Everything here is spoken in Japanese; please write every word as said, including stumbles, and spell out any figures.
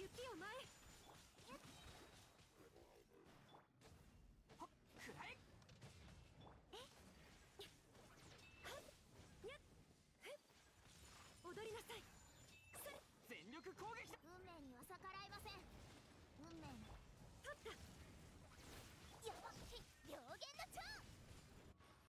雪を前へ。 ほっくらえ。 踊りなさい。 全力攻撃だ。 運命には逆らいません。運命に立った。